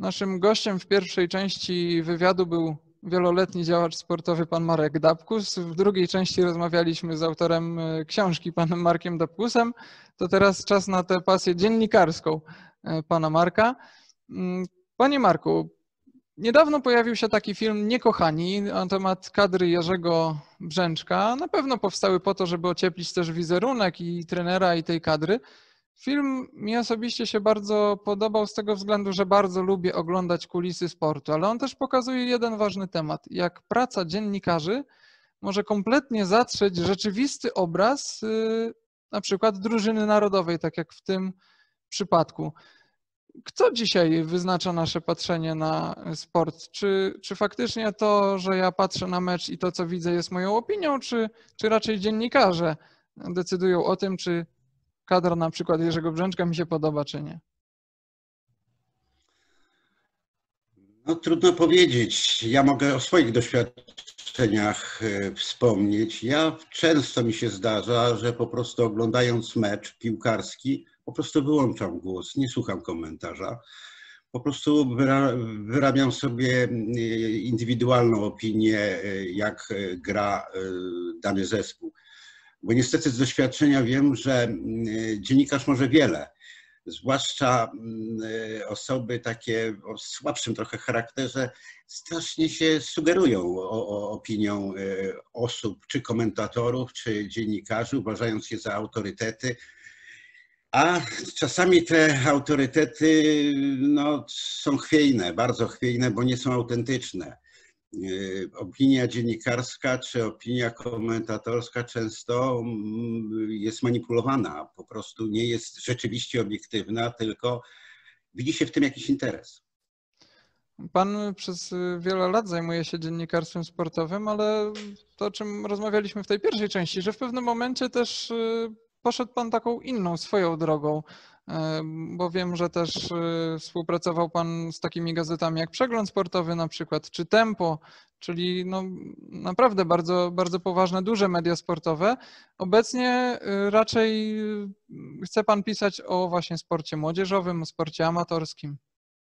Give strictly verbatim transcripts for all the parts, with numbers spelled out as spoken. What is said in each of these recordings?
Naszym gościem w pierwszej części wywiadu był wieloletni działacz sportowy pan Marek Dapkus. W drugiej części rozmawialiśmy z autorem książki, panem Markiem Dapkusem. To teraz czas na tę pasję dziennikarską pana Marka. Panie Marku, niedawno pojawił się taki film Niekochani na temat kadry Jerzego Brzęczka. Na pewno powstały po to, żeby ocieplić też wizerunek i trenera, i tej kadry. Film mi osobiście się bardzo podobał z tego względu, że bardzo lubię oglądać kulisy sportu, ale on też pokazuje jeden ważny temat, jak praca dziennikarzy może kompletnie zatrzeć rzeczywisty obraz na przykład drużyny narodowej, tak jak w tym przypadku. Kto dzisiaj wyznacza nasze patrzenie na sport? Czy, czy faktycznie to, że ja patrzę na mecz i to, co widzę, jest moją opinią, czy, czy raczej dziennikarze decydują o tym, czy kadra na przykład Jerzego Brzęczka mi się podoba, czy nie? No, trudno powiedzieć. Ja mogę o swoich doświadczeniach wspomnieć. Ja często mi się zdarza, że po prostu oglądając mecz piłkarski, po prostu wyłączam głos, nie słucham komentarza. Po prostu wyrabiam sobie indywidualną opinię, jak gra dany zespół. Bo niestety z doświadczenia wiem, że dziennikarz może wiele, zwłaszcza osoby takie o słabszym trochę charakterze strasznie się sugerują o, o opinią osób, czy komentatorów, czy dziennikarzy, uważając je za autorytety. A czasami te autorytety no, są chwiejne, bardzo chwiejne, bo nie są autentyczne. Opinia dziennikarska czy opinia komentatorska często jest manipulowana, po prostu nie jest rzeczywiście obiektywna, tylko widzi się w tym jakiś interes. Pan przez wiele lat zajmuje się dziennikarstwem sportowym, ale to, o czym rozmawialiśmy w tej pierwszej części, że w pewnym momencie też poszedł pan taką inną, swoją drogą, bo wiem, że też współpracował pan z takimi gazetami jak Przegląd Sportowy na przykład, czy Tempo, czyli no naprawdę bardzo, bardzo poważne, duże media sportowe. Obecnie raczej chce pan pisać o właśnie sporcie młodzieżowym, o sporcie amatorskim.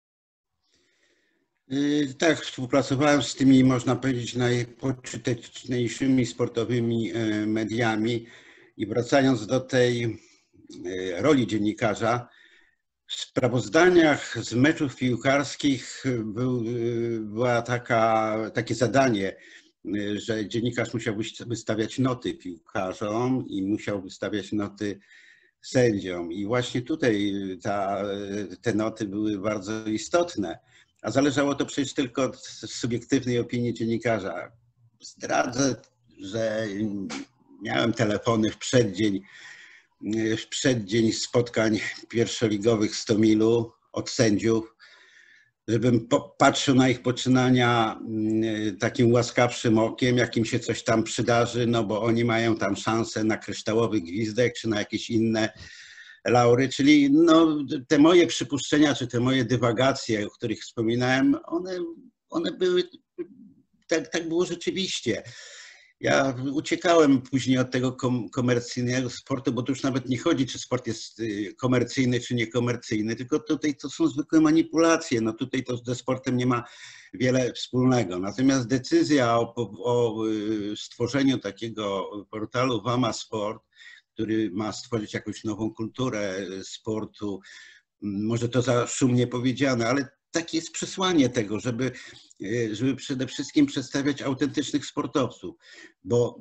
Tak, współpracowałem z tymi, można powiedzieć, najpoczyteczniejszymi sportowymi mediami i wracając do tej roli dziennikarza, w sprawozdaniach z meczów piłkarskich był, była taka, takie zadanie, że dziennikarz musiał wystawiać noty piłkarzom i musiał wystawiać noty sędziom. I właśnie tutaj ta, te noty były bardzo istotne. A zależało to przecież tylko od subiektywnej opinii dziennikarza. Zdradzę, że miałem telefony w przeddzień, w przeddzień spotkań pierwszoligowych z Tomilu od sędziów, żebym patrzył na ich poczynania takim łaskawszym okiem, jak im się coś tam przydarzy, no bo oni mają tam szansę na kryształowy gwizdek czy na jakieś inne laury, czyli no, te moje przypuszczenia, czy te moje dywagacje, o których wspominałem, one, one były, tak, tak było rzeczywiście. Ja uciekałem później od tego komercyjnego sportu, bo tu już nawet nie chodzi, czy sport jest komercyjny, czy niekomercyjny, tylko tutaj to są zwykłe manipulacje. No tutaj to ze sportem nie ma wiele wspólnego. Natomiast decyzja o, o stworzeniu takiego portalu Wama Sport, który ma stworzyć jakąś nową kulturę sportu, może to za szumnie powiedziane, ale takie jest przesłanie tego, żeby, żeby przede wszystkim przedstawiać autentycznych sportowców, bo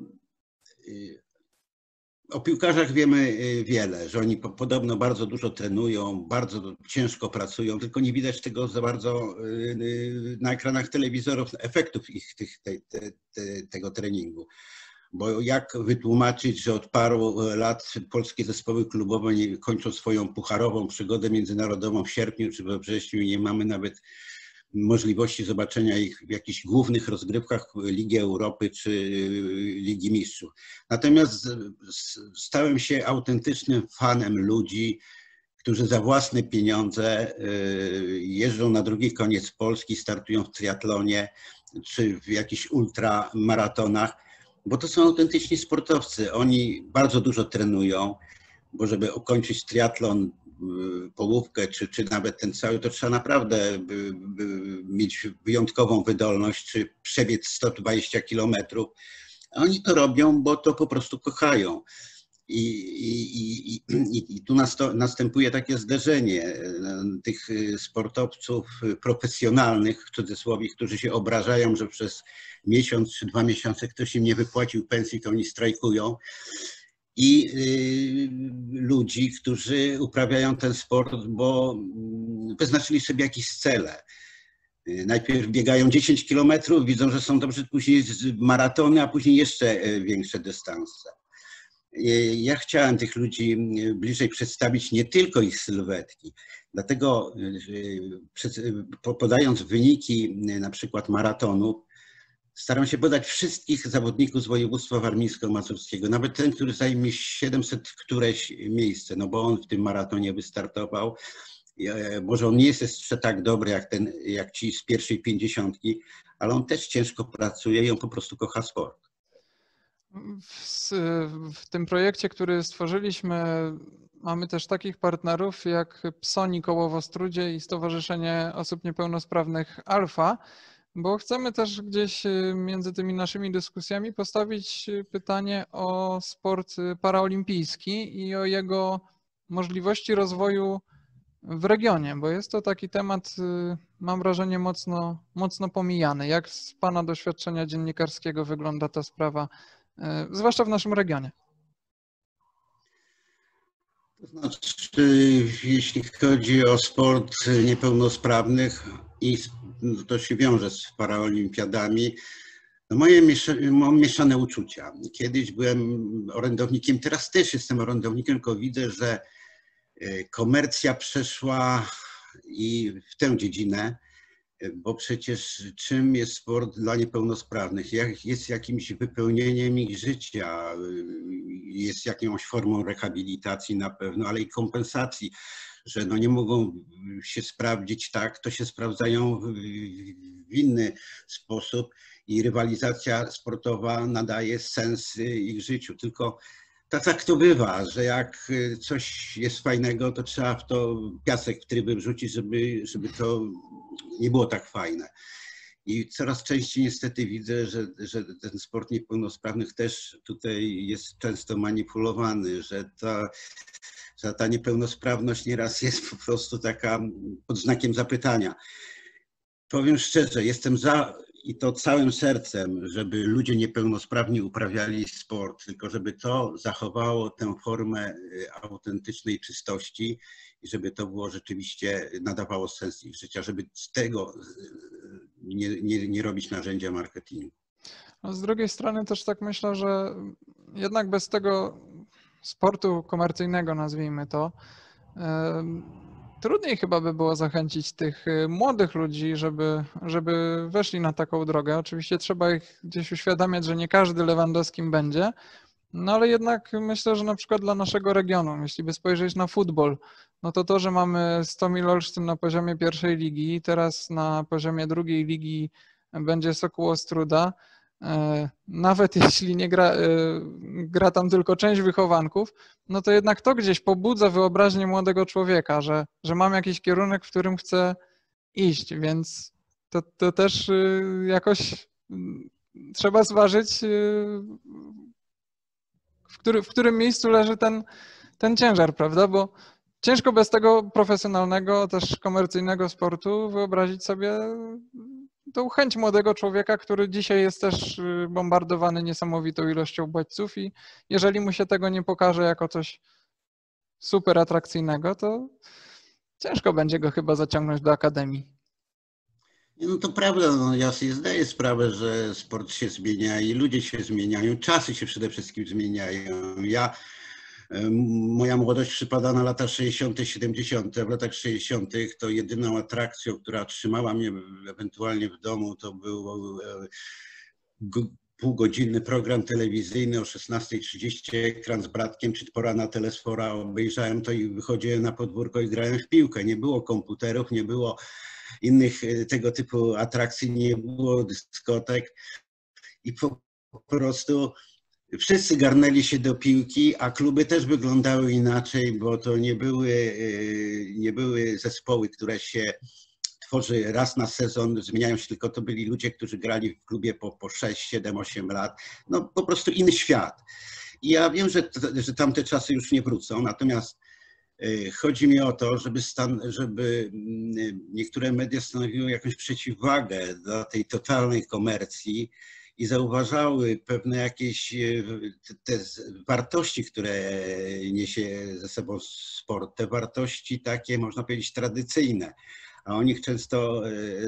o piłkarzach wiemy wiele, że oni podobno bardzo dużo trenują, bardzo ciężko pracują, tylko nie widać tego za bardzo na ekranach telewizorów, efektów ich, tych, te, te, te, tego treningu. Bo jak wytłumaczyć, że od paru lat polskie zespoły klubowe nie kończą swoją pucharową przygodę międzynarodową w sierpniu czy we wrześniu i nie mamy nawet możliwości zobaczenia ich w jakichś głównych rozgrywkach Ligi Europy czy Ligi Mistrzów. Natomiast stałem się autentycznym fanem ludzi, którzy za własne pieniądze jeżdżą na drugi koniec Polski, startują w triatlonie czy w jakichś ultramaratonach. Bo to są autentyczni sportowcy. Oni bardzo dużo trenują, bo żeby ukończyć triatlon połówkę, czy, czy nawet ten cały, to trzeba naprawdę by, by mieć wyjątkową wydolność, czy przebiec sto dwadzieścia kilometrów. A oni to robią, bo to po prostu kochają. I, i, i, i tu następuje takie zderzenie tych sportowców profesjonalnych, w cudzysłowie, którzy się obrażają, że przez miesiąc czy dwa miesiące ktoś im nie wypłacił pensji, to oni strajkują. I ludzi, którzy uprawiają ten sport, bo wyznaczyli sobie jakieś cele. Najpierw biegają dziesięć kilometrów, widzą, że są dobrzy, później maratony, a później jeszcze większe dystanse. Ja chciałem tych ludzi bliżej przedstawić, nie tylko ich sylwetki. Dlatego podając wyniki na przykład maratonów, staram się podać wszystkich zawodników z województwa warmińsko-mazurskiego, nawet ten, który zajmie siedemset któreś miejsce, no bo on w tym maratonie wystartował. Może on nie jest jeszcze tak dobry jak, ten, jak ci z pierwszej pięćdziesiątki, ale on też ciężko pracuje i on po prostu kocha sport. W, w tym projekcie, który stworzyliśmy, mamy też takich partnerów jak Psoni koło w Ostródzie i Stowarzyszenie Osób Niepełnosprawnych Alfa, bo chcemy też gdzieś między tymi naszymi dyskusjami postawić pytanie o sport paraolimpijski i o jego możliwości rozwoju w regionie, bo jest to taki temat, mam wrażenie, mocno, mocno pomijany. Jak z Pana doświadczenia dziennikarskiego wygląda ta sprawa, zwłaszcza w naszym regionie? To znaczy, jeśli chodzi o sport niepełnosprawnych i to się wiąże z paraolimpiadami, no moje mam mieszane uczucia. Kiedyś byłem orędownikiem, teraz też jestem orędownikiem, tylko widzę, że komercja przeszła i w tę dziedzinę, bo przecież czym jest sport dla niepełnosprawnych? Jest jakimś wypełnieniem ich życia, jest jakąś formą rehabilitacji na pewno, ale i kompensacji, że no nie mogą się sprawdzić tak, to się sprawdzają w inny sposób i rywalizacja sportowa nadaje sens ich życiu. Tylko tak, tak to bywa, że jak coś jest fajnego, to trzeba w to piasek w tryby wrzucić, żeby, żeby to nie było tak fajne. I coraz częściej niestety widzę, że, że ten sport niepełnosprawnych też tutaj jest często manipulowany, że ta, że ta niepełnosprawność nieraz jest po prostu taka pod znakiem zapytania. Powiem szczerze, jestem za i to całym sercem, żeby ludzie niepełnosprawni uprawiali sport, tylko żeby to zachowało tę formę autentycznej czystości i żeby to było rzeczywiście, nadawało sens ich życia, żeby z tego nie, nie, nie robić narzędzia marketingu. No z drugiej strony też tak myślę, że jednak bez tego sportu komercyjnego, nazwijmy to, trudniej chyba by było zachęcić tych młodych ludzi, żeby, żeby weszli na taką drogę. Oczywiście trzeba ich gdzieś uświadamiać, że nie każdy Lewandowskim będzie, no ale jednak myślę, że na przykład dla naszego regionu, jeśli by spojrzeć na futbol, no to to, że mamy Stomil Olsztyn na poziomie pierwszej ligi, teraz na poziomie drugiej ligi będzie Sokół Ostróda, nawet jeśli nie gra, gra tam tylko część wychowanków, no to jednak to gdzieś pobudza wyobraźnię młodego człowieka, że, że mam jakiś kierunek, w którym chcę iść, więc to, to też jakoś trzeba zważyć, w, który, w którym miejscu leży ten, ten ciężar, prawda? Bo ciężko bez tego profesjonalnego, też komercyjnego sportu wyobrazić sobie tą chęć młodego człowieka, który dzisiaj jest też bombardowany niesamowitą ilością bodźców i jeżeli mu się tego nie pokaże jako coś super atrakcyjnego, to ciężko będzie go chyba zaciągnąć do akademii. No to prawda, no ja sobie zdaję sprawę, że sport się zmienia i ludzie się zmieniają, czasy się przede wszystkim zmieniają. Ja, moja młodość przypada na lata sześćdziesiąte, siedemdziesiąte. W latach sześćdziesiątych to jedyną atrakcją, która trzymała mnie ewentualnie w domu, to był półgodzinny program telewizyjny o szesnastej trzydzieści, ekran z bratkiem, czy Pora na telesfora. Obejrzałem to i wychodziłem na podwórko i grałem w piłkę. Nie było komputerów, nie było innych tego typu atrakcji, nie było dyskotek i po prostu Wszyscy garnęli się do piłki, a kluby też wyglądały inaczej, bo to nie były, nie były zespoły, które się tworzy raz na sezon, zmieniają się, tylko to byli ludzie, którzy grali w klubie po, po sześć, siedem, osiem lat. No po prostu inny świat. I ja wiem, że, że tamte czasy już nie wrócą, natomiast chodzi mi o to, żeby, stan, żeby niektóre media stanowiły jakąś przeciwwagę dla tej totalnej komercji i zauważały pewne jakieś te wartości, które niesie ze sobą sport, te wartości takie, można powiedzieć, tradycyjne, a o nich często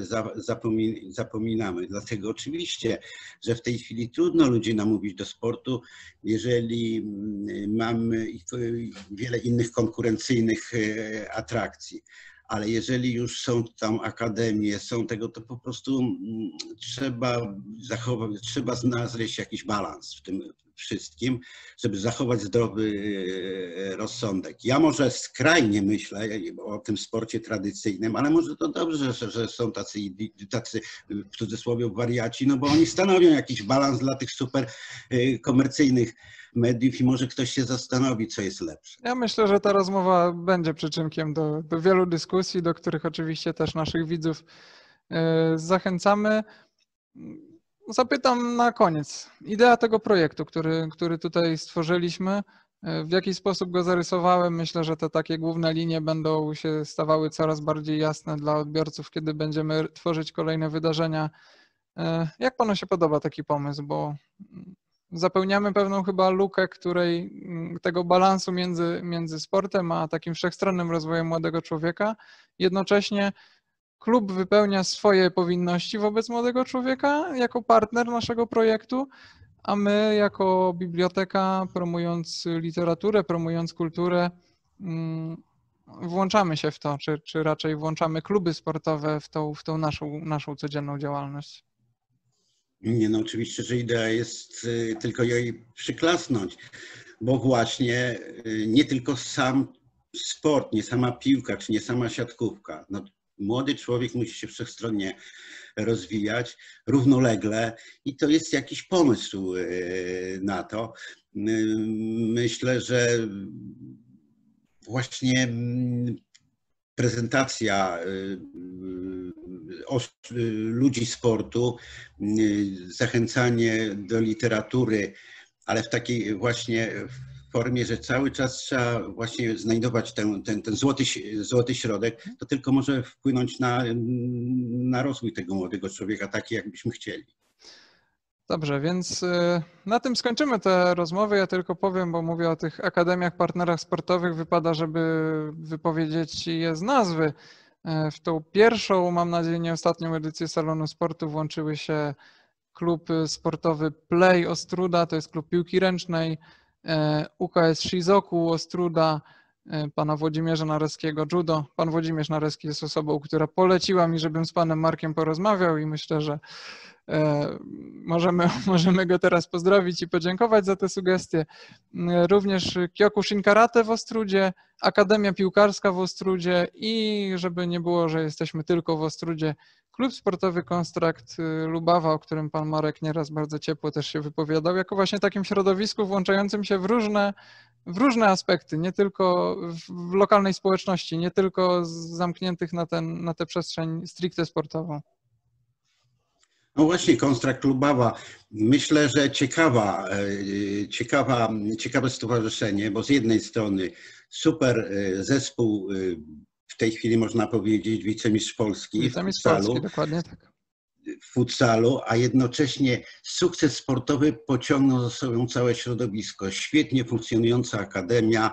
zapominamy. Dlatego oczywiście, że w tej chwili trudno ludzi namówić do sportu, jeżeli mamy wiele innych konkurencyjnych atrakcji. Ale jeżeli już są tam akademie, są tego, to po prostu trzeba zachować, trzeba znaleźć jakiś balans w tym wszystkim, żeby zachować zdrowy rozsądek. Ja może skrajnie myślę o tym sporcie tradycyjnym, ale może to dobrze, że, że są tacy, tacy w cudzysłowie wariaci, no bo oni stanowią jakiś balans dla tych super komercyjnych mediów i może ktoś się zastanowi, co jest lepsze. Ja myślę, że ta rozmowa będzie przyczynkiem do, do wielu dyskusji, do których oczywiście też naszych widzów zachęcamy. Zapytam na koniec. Idea tego projektu, który, który tutaj stworzyliśmy, w jaki sposób go zarysowałem? Myślę, że te takie główne linie będą się stawały coraz bardziej jasne dla odbiorców, kiedy będziemy tworzyć kolejne wydarzenia. Jak panu się podoba taki pomysł? Bo zapełniamy pewną chyba lukę, której tego balansu między, między sportem a takim wszechstronnym rozwojem młodego człowieka. Jednocześnie klub wypełnia swoje powinności wobec młodego człowieka jako partner naszego projektu, a my jako biblioteka, promując literaturę, promując kulturę, włączamy się w to, czy, czy raczej włączamy kluby sportowe w tą, w tą naszą, naszą codzienną działalność. Nie, no oczywiście, że idea jest tylko jej przyklasnąć, bo właśnie nie tylko sam sport, nie sama piłka, czy nie sama siatkówka. No, młody człowiek musi się wszechstronnie rozwijać, równolegle i to jest jakiś pomysł na to. Myślę, że właśnie prezentacja ludzi sportu, zachęcanie do literatury, ale w takiej właśnie formie, że cały czas trzeba właśnie znajdować ten, ten, ten złoty, złoty środek, to tylko może wpłynąć na, na rozwój tego młodego człowieka, taki jakbyśmy chcieli. Dobrze, więc na tym skończymy tę rozmowę. Ja tylko powiem, bo mówię o tych akademiach, partnerach sportowych. Wypada, żeby wypowiedzieć je z nazwy. W tą pierwszą, mam nadzieję, nie ostatnią edycję Salonu Sportu włączyły się klub sportowy Play Ostruda, to jest klub piłki ręcznej, U K S Shizoku Ostruda, pana Włodzimierza Nareskiego judo. Pan Włodzimierz Nareski jest osobą, która poleciła mi, żebym z panem Markiem porozmawiał i myślę, że możemy, możemy go teraz pozdrowić i podziękować za te sugestie. Również Kyokushin Karate w Ostrudzie, Akademia Piłkarska w Ostrudzie i żeby nie było, że jesteśmy tylko w Ostrudzie, klub sportowy Konstrakt Lubawa, o którym pan Marek nieraz bardzo ciepło też się wypowiadał, jako właśnie takim środowisku włączającym się w różne, w różne aspekty, nie tylko w lokalnej społeczności, nie tylko zamkniętych na, ten, na tę przestrzeń stricte sportową. No właśnie, Konstrakt Lubawa. Myślę, że ciekawa, ciekawa, ciekawe stowarzyszenie, bo z jednej strony super zespół, w tej chwili można powiedzieć wicemistrz Polski Wicemistrz w futsalu, Polski, dokładnie tak. w futsalu, a jednocześnie sukces sportowy pociągnął za sobą całe środowisko. Świetnie funkcjonująca akademia.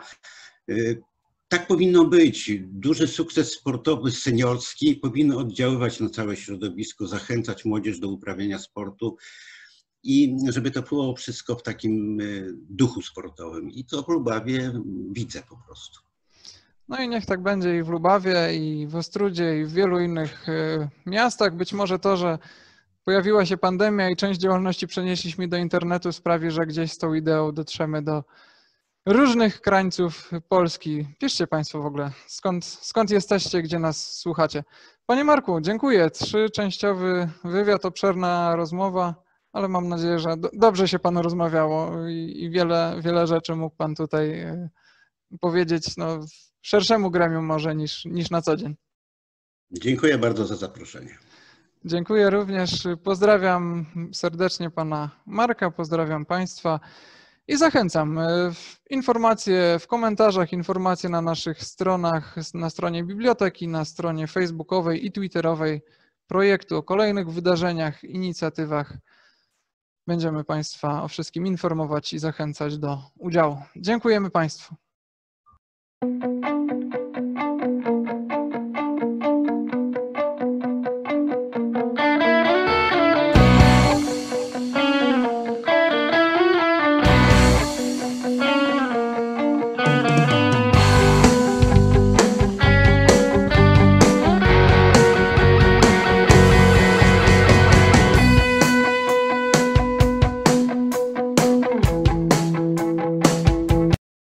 Tak powinno być. Duży sukces sportowy, seniorski powinien oddziaływać na całe środowisko, zachęcać młodzież do uprawiania sportu i żeby to było wszystko w takim duchu sportowym. I to w Lubawie widzę po prostu. No i niech tak będzie i w Lubawie, i w Ostrudzie, i w wielu innych miastach. Być może to, że pojawiła się pandemia i część działalności przenieśliśmy do internetu, sprawi, że gdzieś z tą ideą dotrzemy do różnych krańców Polski. Piszcie Państwo w ogóle, skąd, skąd jesteście, gdzie nas słuchacie. Panie Marku, dziękuję. Trzyczęściowy wywiad, obszerna rozmowa, ale mam nadzieję, że do, dobrze się Panu rozmawiało i, i wiele, wiele rzeczy mógł Pan tutaj powiedzieć no, szerszemu gremium może niż, niż na co dzień. Dziękuję bardzo za zaproszenie. Dziękuję również. Pozdrawiam serdecznie Pana Marka, pozdrawiam Państwa i zachęcam. Informacje w komentarzach, informacje na naszych stronach, na stronie biblioteki, na stronie facebookowej i twitterowej projektu o kolejnych wydarzeniach, inicjatywach. Będziemy Państwa o wszystkim informować i zachęcać do udziału. Dziękujemy Państwu.